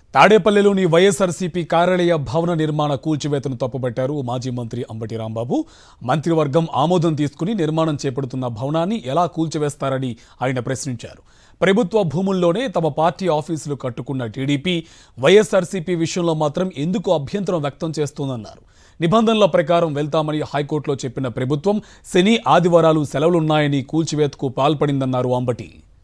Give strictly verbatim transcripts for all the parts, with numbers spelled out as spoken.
తాడేపల్లిలోని వైఎస్ఆర్సీపీ కార్యాలయ భవన నిర్మాణ కూల్చివేతను తప్పుబట్టారు మాజీ మంత్రి అంబటి రాంబాబు. మంత్రివర్గం ఆమోదం తీసుకుని నిర్మాణం చేపడుతున్న భవనాన్ని ఎలా కూల్చివేస్తారని ఆయన ప్రశ్నించారు. ప్రభుత్వ భూముల్లోనే తమ పార్టీ ఆఫీసులు కట్టుకున్న టీడీపీ వైఎస్ఆర్సీపీ విషయంలో మాత్రం ఎందుకు అభ్యంతరం వ్యక్తం చేస్తోందన్నారు. నిబంధనల ప్రకారం వెళ్తామని హైకోర్టులో చెప్పిన ప్రభుత్వం శని ఆదివారాలు సెలవులున్నాయని కూల్చివేతకు పాల్పడిందన్నారు అంబటి.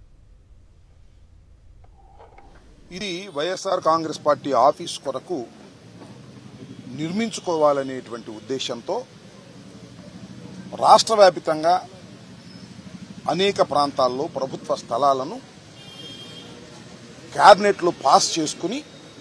ఇది వైఎస్ఆర్ కాంగ్రెస్ పార్టీ ఆఫీస్ కొరకు నిర్మించుకోవాలనేటువంటి ఉద్దేశంతో రాష్ట్ర వ్యాప్తంగా అనేక ప్రాంతాల్లో ప్రభుత్వ స్థలాలను క్యాబినెట్లో పాస్ చేసుకుని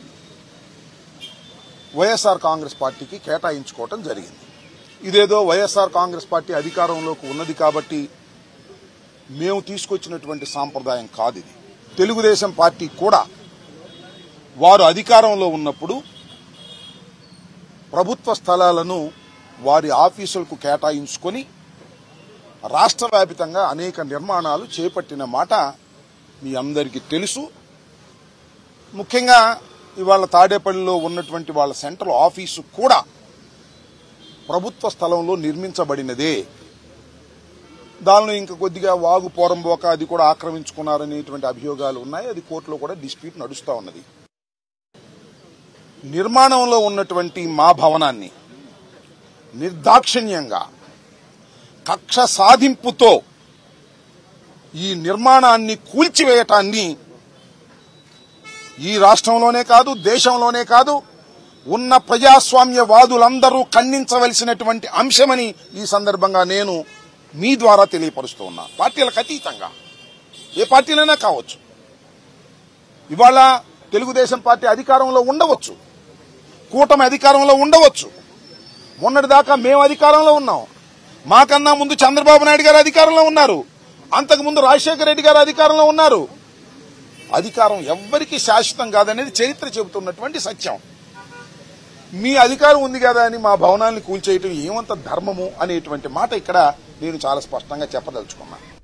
వైఎస్ఆర్ కాంగ్రెస్ పార్టీకి కేటాయించుకోవటం జరిగింది. ఇదేదో వైఎస్ఆర్ కాంగ్రెస్ పార్టీ అధికారంలోకి ఉన్నది కాబట్టి మేము తీసుకొచ్చినటువంటి సాంప్రదాయం కాదు. ఇది తెలుగుదేశం పార్టీ కూడా వారు అధికారంలో ఉన్నప్పుడు ప్రభుత్వ స్థలాలను వారి ఆఫీసులకు కేటాయించుకొని రాష్ట్ర వ్యాప్తంగా అనేక నిర్మాణాలు చేపట్టిన మాట మీ అందరికీ తెలుసు. ముఖ్యంగా ఇవాళ తాడేపల్లిలో ఉన్నటువంటి వాళ్ళ సెంట్రల్ ఆఫీసు కూడా ప్రభుత్వ స్థలంలో నిర్మించబడినదే. దానిలో ఇంకా కొద్దిగా వాగు పోరంబోక అది కూడా ఆక్రమించుకున్నారనేటువంటి అభియోగాలు ఉన్నాయి. అది కోర్టులో కూడా డిస్ప్యూట్ నడుస్తూ ఉన్నది. నిర్మాణంలో ఉన్నటువంటి మా భవనాన్ని నిర్దాక్షిణ్యంగా కక్ష సాధింపుతో ఈ నిర్మాణాన్ని కూల్చివేయటాన్ని ఈ రాష్ట్రంలోనే కాదు దేశంలోనే కాదు ఉన్న ప్రజాస్వామ్యవాదులందరూ ఖండించవలసినటువంటి అంశమని ఈ సందర్భంగా నేను మీ ద్వారా తెలియపరుస్తూ ఉన్నా. పార్టీలకు అతీతంగా ఏ పార్టీలైనా కావచ్చు. ఇవాళ తెలుగుదేశం పార్టీ అధికారంలో ఉండవచ్చు, కూటమి అధికారంలో ఉండవచ్చు. మొన్నటిదాకా మేము అధికారంలో ఉన్నాం. మాకన్నా ముందు చంద్రబాబు నాయుడు గారు అధికారంలో ఉన్నారు. అంతకుముందు రాజశేఖర రెడ్డి గారు అధికారంలో ఉన్నారు. అధికారం ఎవ్వరికీ శాశ్వతం కాదనేది చరిత్ర చెబుతున్నటువంటి సత్యం. మీ అధికారం ఉంది కదా అని మా భవనాన్ని కూల్చేయటం ఏమంత ధర్మము అనేటువంటి మాట ఇక్కడ నేను చాలా స్పష్టంగా చెప్పదలుచుకున్నాను.